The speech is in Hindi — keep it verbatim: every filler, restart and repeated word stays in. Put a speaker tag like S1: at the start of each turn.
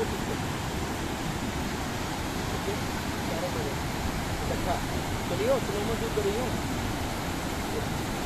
S1: कोशिश करो। ओके, ग्यारह बजे इकट्ठा चलियो, स्लो मोशन करियो।